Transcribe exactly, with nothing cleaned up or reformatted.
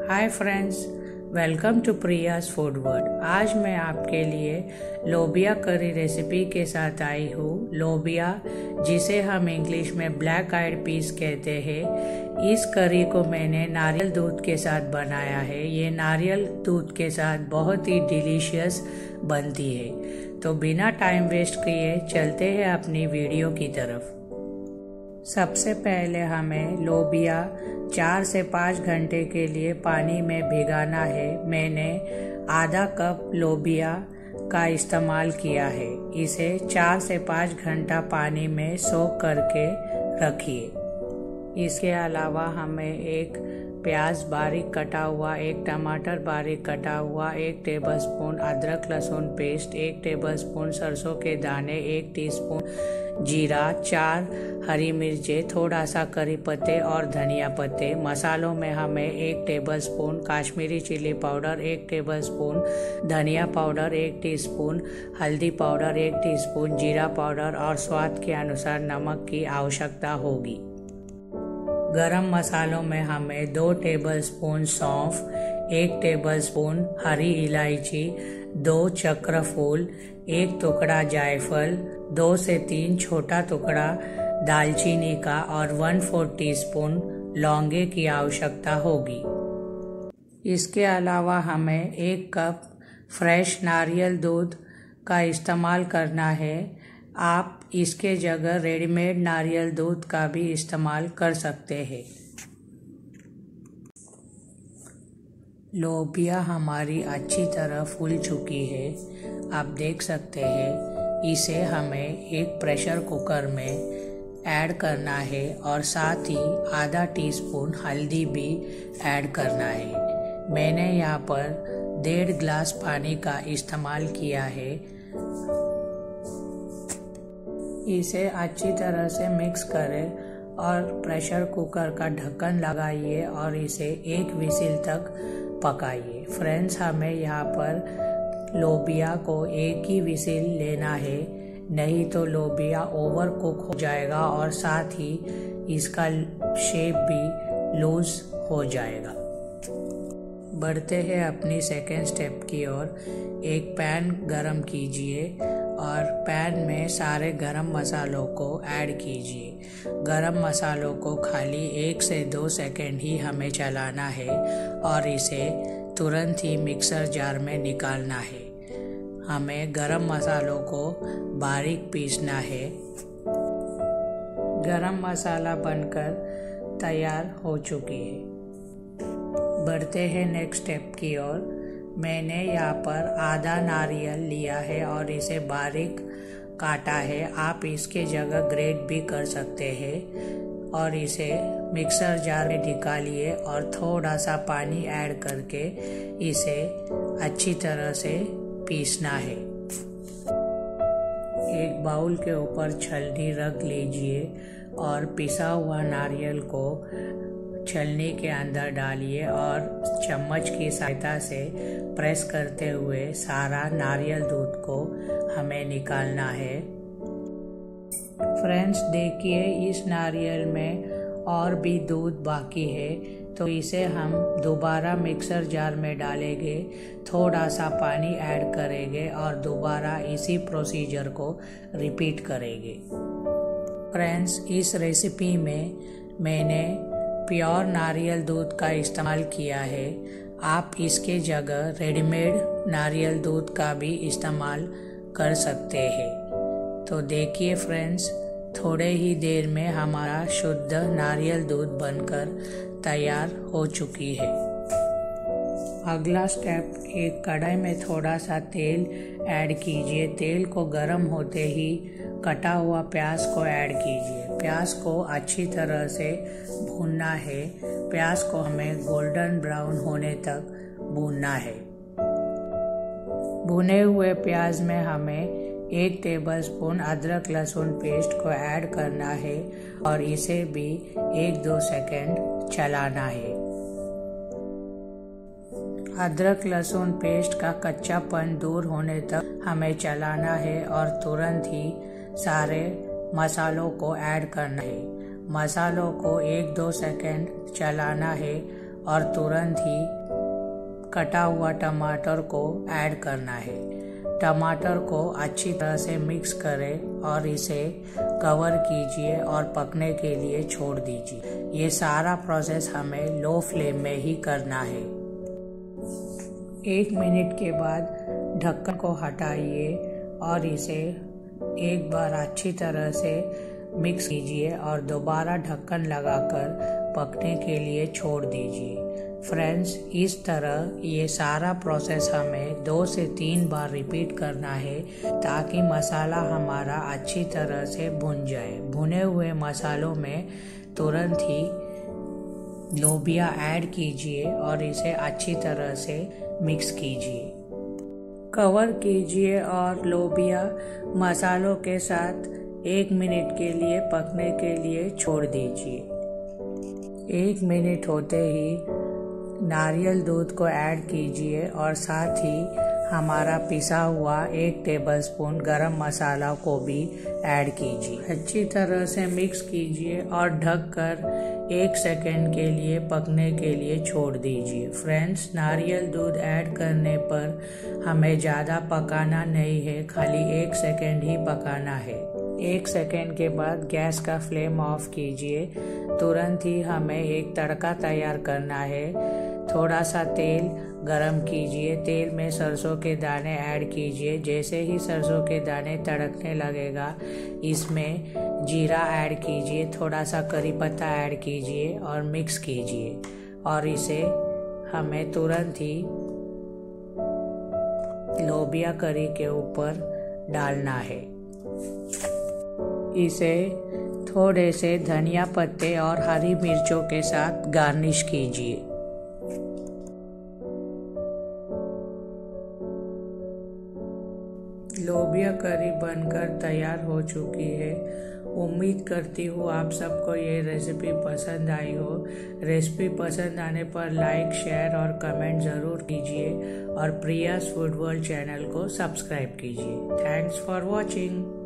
Hi friends, welcome to Priya's food world. आज मैं आपके लिए लोबिया करी रेसिपी के साथ आई हूँ। लोबिया, जिसे हम इंग्लिश में ब्लैक आइड पीस कहते हैं, इस करी को मैंने नारियल दूध के साथ बनाया है। ये नारियल दूध के साथ बहुत ही डिलीशियस बनती है। तो बिना टाइम वेस्ट किए चलते हैं अपनी वीडियो की तरफ। सबसे पहले हमें लोबिया चार से पाँच घंटे के लिए पानी में भिगाना है। मैंने आधा कप लोबिया का इस्तेमाल किया है। इसे चार से पाँच घंटा पानी में सोक करके रखिए। इसके अलावा हमें एक प्याज बारीक कटा हुआ, एक टमाटर बारीक कटा हुआ, एक टेबलस्पून अदरक लहसुन पेस्ट, एक टेबलस्पून सरसों के दाने, एक टीस्पून जीरा, चार हरी मिर्चें, थोड़ा सा करी पत्ते और धनिया पत्ते। मसालों में हमें एक टेबलस्पून काश्मीरी चिल्ली पाउडर, एक टेबलस्पून धनिया पाउडर, एक टीस्पून हल्दी पाउडर, एक टीस्पून जीरा पाउडर और स्वाद के अनुसार नमक की आवश्यकता होगी। गरम मसालों में हमें दो टेबलस्पून सौंफ, एक टेबलस्पून हरी इलायची, दो चक्र फूल, एक टुकड़ा जायफल, दो से तीन छोटा टुकड़ा दालचीनी का और वन फोर टीस्पून लौंगे की आवश्यकता होगी। इसके अलावा हमें एक कप फ्रेश नारियल दूध का इस्तेमाल करना है। आप इसके जगह रेडीमेड नारियल दूध का भी इस्तेमाल कर सकते हैं। लोबिया हमारी अच्छी तरह फूल चुकी है, आप देख सकते हैं। इसे हमें एक प्रेशर कुकर में ऐड करना है और साथ ही आधा टीस्पून हल्दी भी ऐड करना है। मैंने यहाँ पर डेढ़ गिलास पानी का इस्तेमाल किया है। इसे अच्छी तरह से मिक्स करें और प्रेशर कुकर का ढक्कन लगाइए और इसे एक विसिल तक पकाइए। फ्रेंड्स, हमें यहाँ पर लोबिया को एक ही विसिल लेना है, नहीं तो लोबिया ओवर कुक हो जाएगा और साथ ही इसका शेप भी लूज हो जाएगा। बढ़ते हैं अपनी सेकेंड स्टेप की ओर। एक पैन गरम कीजिए और पैन में सारे गरम मसालों को ऐड कीजिए। गरम मसालों को खाली एक से दो सेकंड ही हमें चलाना है और इसे तुरंत ही मिक्सर जार में निकालना है। हमें गरम मसालों को बारीक पीसना है। गरम मसाला बनकर तैयार हो चुकी है। बढ़ते हैं नेक्स्ट स्टेप की ओर। मैंने यहाँ पर आधा नारियल लिया है और इसे बारीक काटा है। आप इसके जगह ग्रेट भी कर सकते हैं और इसे मिक्सर जार में निकालिए और थोड़ा सा पानी ऐड करके इसे अच्छी तरह से पीसना है। एक बाउल के ऊपर छलनी रख लीजिए और पिसा हुआ नारियल को छलनी के अंदर डालिए और चम्मच की सहायता से प्रेस करते हुए सारा नारियल दूध को हमें निकालना है। फ्रेंड्स, देखिए इस नारियल में और भी दूध बाकी है, तो इसे हम दोबारा मिक्सर जार में डालेंगे, थोड़ा सा पानी ऐड करेंगे और दोबारा इसी प्रोसीजर को रिपीट करेंगे। फ्रेंड्स, इस रेसिपी में मैंने प्योर नारियल दूध का इस्तेमाल किया है। आप इसके जगह रेडीमेड नारियल दूध का भी इस्तेमाल कर सकते हैं। तो देखिए फ्रेंड्स, थोड़े ही देर में हमारा शुद्ध नारियल दूध बनकर तैयार हो चुकी है। अगला स्टेप, एक कढ़ाई में थोड़ा सा तेल ऐड कीजिए। तेल को गर्म होते ही कटा हुआ प्याज को ऐड कीजिए। प्याज को अच्छी तरह से भूनना है। प्याज को हमें गोल्डन ब्राउन होने तक भूनना है। भुने हुए प्याज में हमें एक टेबलस्पून अदरक लहसुन पेस्ट को ऐड करना है और इसे भी एक दो सेकंड चलाना है। अदरक लहसुन पेस्ट का कच्चापन दूर होने तक हमें चलाना है और तुरंत ही सारे मसालों को ऐड करना है। मसालों को एक दो सेकंड चलाना है और तुरंत ही कटा हुआ टमाटर को ऐड करना है। टमाटर को अच्छी तरह से मिक्स करें और इसे कवर कीजिए और पकने के लिए छोड़ दीजिए। ये सारा प्रोसेस हमें लो फ्लेम में ही करना है। एक मिनट के बाद ढक्कन को हटाइए और इसे एक बार अच्छी तरह से मिक्स कीजिए और दोबारा ढक्कन लगाकर पकने के लिए छोड़ दीजिए। फ्रेंड्स, इस तरह ये सारा प्रोसेस हमें दो से तीन बार रिपीट करना है ताकि मसाला हमारा अच्छी तरह से भुन जाए। भुने हुए मसालों में तुरंत ही लोबिया ऐड कीजिए और इसे अच्छी तरह से मिक्स कीजिए। कवर कीजिए और लोबिया मसालों के साथ एक मिनट के लिए पकने के लिए छोड़ दीजिए। एक मिनट होते ही नारियल दूध को ऐड कीजिए और साथ ही हमारा पिसा हुआ एक टेबलस्पून गरम मसाला को भी ऐड कीजिए। अच्छी तरह से मिक्स कीजिए और ढककर एक सेकेंड के लिए पकने के लिए छोड़ दीजिए। फ्रेंड्स, नारियल दूध ऐड करने पर हमें ज़्यादा पकाना नहीं है, खाली एक सेकेंड ही पकाना है। एक सेकेंड के बाद गैस का फ्लेम ऑफ कीजिए। तुरंत ही हमें एक तड़का तैयार करना है। थोड़ा सा तेल गरम कीजिए, तेल में सरसों के दाने ऐड कीजिए। जैसे ही सरसों के दाने तड़कने लगेगा, इसमें जीरा ऐड कीजिए, थोड़ा सा करी पत्ता ऐड कीजिए और मिक्स कीजिए और इसे हमें तुरंत ही लोबिया करी के ऊपर डालना है। इसे थोड़े से धनिया पत्ते और हरी मिर्चों के साथ गार्निश कीजिए। लोबिया करी बनकर तैयार हो चुकी है। उम्मीद करती हूँ आप सबको ये रेसिपी पसंद आई हो। रेसिपी पसंद आने पर लाइक, शेयर और कमेंट ज़रूर कीजिए और प्रियास फूड वर्ल्ड चैनल को सब्सक्राइब कीजिए। Thanks for watching.